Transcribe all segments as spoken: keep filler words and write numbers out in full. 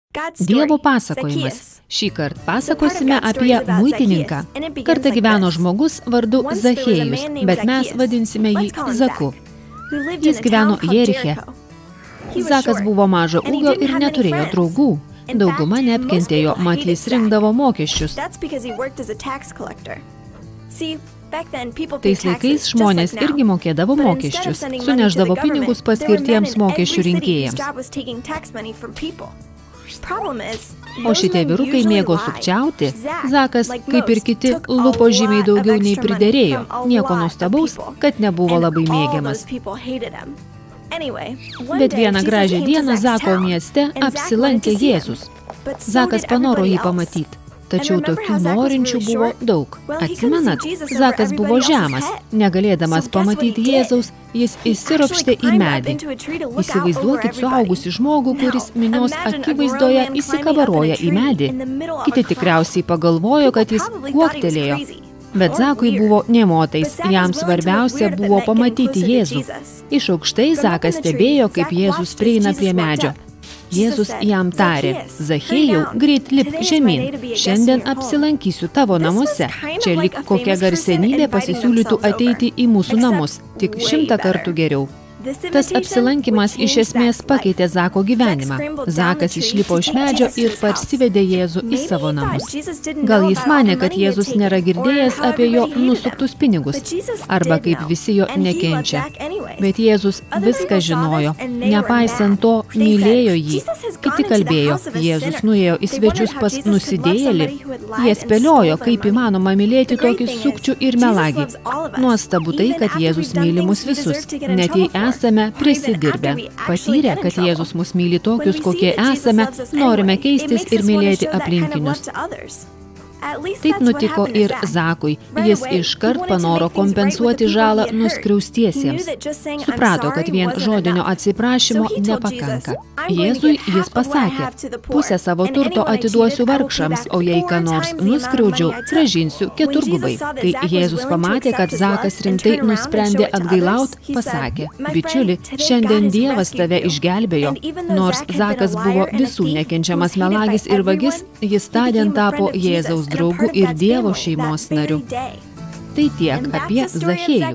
Dievo pasakojimas. Šį kartą pasakosime apie muitininką. Kartą gyveno žmogus vardu Zachėjus, bet mes vadinsime jį Zaku. Jis gyveno Jeriche. Zakas buvo mažo ūgio ir neturėjo draugų. Dauguma neapkentėjo, mat jis rinkdavo mokesčius. Tais laikais žmonės irgi mokėdavo mokesčius, suneždavo pinigus paskirtiems mokesčių rinkėjams. O šitie vyrukai mėgo sukčiauti. Zakas, kaip ir kiti, lupo žymiai daugiau nei priderėjo. Nieko nuostabaus, kad nebuvo labai mėgiamas. Bet vieną gražią dieną Zako mieste apsilankė Jėzus. Zakas panoro jį pamatyti. Tačiau tokių norinčių buvo daug. Atsimenat, Zakas buvo žemas. Negalėdamas pamatyti Jėzaus, jis įsiropštė į medį. Įsivaizduokit suaugusį žmogų, kuris minios akivaizdoje įsikavaroja į medį. Kiti tikriausiai pagalvojo, kad jis kuoktelėjo. Bet Zakui buvo nė motais, jam svarbiausia buvo pamatyti Jėzų. Iš aukštai Zakas stebėjo, kaip Jėzus prieina prie medžio. Jėzus jam tarė: Zachėjau, greit lipk žemyn, šiandien apsilankysiu tavo namuose. Čia lyg kokia garsenybė pasisiūlytų ateiti į mūsų namus, tik šimtą kartų geriau. Tas apsilankymas iš esmės pakeitė Zako gyvenimą. Zakas išlipo iš medžio ir parsivedė Jėzų į savo namus. Gal jis manė, kad Jėzus nėra girdėjęs apie jo nusuktus pinigus, arba kaip visi jo nekenčia. Bet Jėzus viską žinojo. Nepaisant to, mylėjo jį. Kiti kalbėjo, Jėzus nuėjo į svečius pas nusidėjėlį. Jie spėliojo, kaip įmanoma mylėti tokį sukčių ir melagį. Nuostabu tai, kad Jėzus myli mus visus, net jei esame prisidirbę. Patyrę, kad Jėzus mus myli tokius, kokie esame, norime keistis ir mylėti aplinkinius. Taip nutiko ir Zakui. Jis iškart panoro kompensuoti žalą nuskriaustiesiems. Suprato, kad vien žodinio atsiprašymo nepakanka. Jėzui jis pasakė: pusę savo turto atiduosiu vargšams, o jei ką nors nuskriaudžiau, grąžinsiu keturgubai. Kai Jėzus pamatė, kad Zakas rimtai nusprendė atgailaut, pasakė: bičiuli, šiandien Dievas tave išgelbėjo. Nors Zakas buvo visų nekenčiamas melagis ir vagis, jis tądien tapo Jėzaus draugų ir Dievo šeimos narių. Tai tiek apie Zachėjų.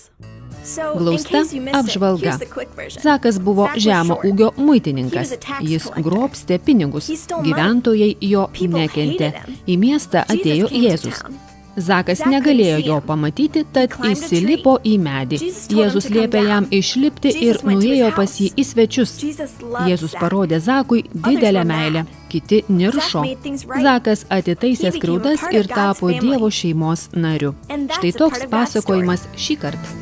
Glausta apžvalga. Zakas buvo žemo ūgio muitininkas. Jis grobstė pinigus. Gyventojai jo nekentė. Į miestą atėjo Jėzus. Zakas negalėjo jo pamatyti, tad įsilipo į medį. Jėzus liepė jam išlipti ir nuėjo pas jį į svečius. Jėzus parodė Zakui didelę meilę. Kiti niršo. Zakas atitaisė skriaudas ir tapo Dievo šeimos nariu. Štai toks pasakojimas šį kartą.